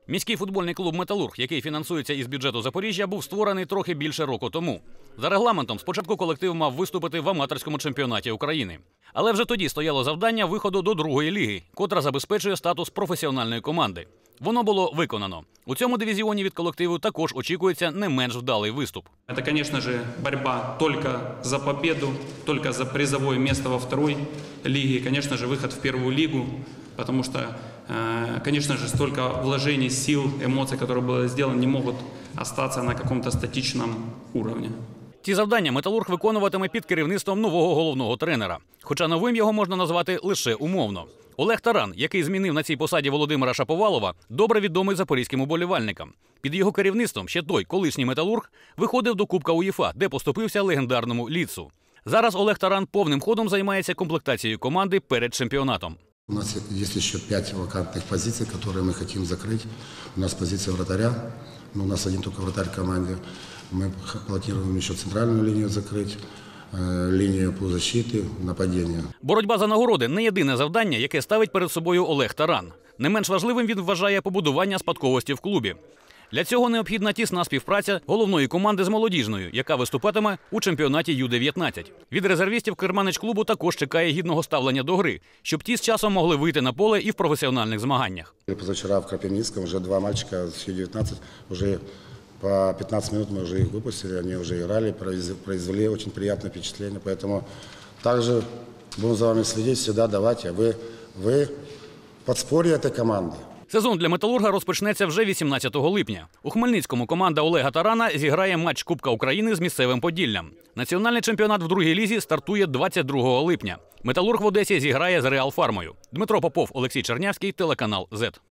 Міський футбольний клуб «Металург», який фінансується із бюджету Запоріжжя, був створений трохи більше року тому. За регламентом спочатку колектив мав виступити в аматорському чемпіонаті України. Але вже тоді стояло завдання виходу до другої ліги, котра забезпечує статус професіональної команди. Воно було виконано. У цьому дивізіоні від колективу також очікується не менш вдалий виступ. Это, конечно же, борьба только за победу, только за призовое место во второй лиге, конечно же, выход в первую лигу, потому что, конечно же, столько вложений, сил, эмоций, которые были сделаны, не могут остаться на каком-то статичном уровне. Ці завдання «Металург» виконуватиме під керівництвом нового головного тренера. Хоча новим його можна назвати лише умовно. Олег Таран, який змінив на цій посаді Володимира Шаповалова, добре відомий запорізьким уболівальникам. Під його керівництвом ще той, колишній «Металург», виходив до Кубка УЄФА, де поступився легендарному Лідсу. Зараз Олег Таран повним ходом займається комплектацією команди перед чемпіонатом. У нас есть еще 5 вакантных позиций, которые мы хотим закрыть. У нас позиция вратаря, но у нас один только вратарь в команде. Мы планируем еще центральную линию закрыть, лінію полузащити, нападіння. Боротьба за нагороди – не єдине завдання, яке ставить перед собою Олег Таран. Не менш важливим він вважає побудування спадковості в клубі. Для цього необхідна тісна співпраця головної команди з молодіжною, яка виступатиме у чемпіонаті Ю-19. Від резервістів керманич клубу також чекає гідного ставлення до гри, щоб ті з часом могли вийти на поле і в професіональних змаганнях. Позавчора в Кропивницком вже 2 мальчика з Ю-19, вже по 15 минут мы уже их выпустили, они уже играли, произвели очень приятное впечатление, поэтому также будем за вами следить, всегда давать, а вы подспорье этой команды. Сезон для «Металурга» розпочнеться вже 18 липня. У Хмельницькому команда Олега Тарана зіграє матч Кубка України з місцевим Поділлям. Національний чемпіонат в другій лізі стартує 22 липня. «Металург» в Одесі зіграє з «Реал Фармою». Дмитро Попов, Олексій Чернявський, телеканал «ЗЕТ».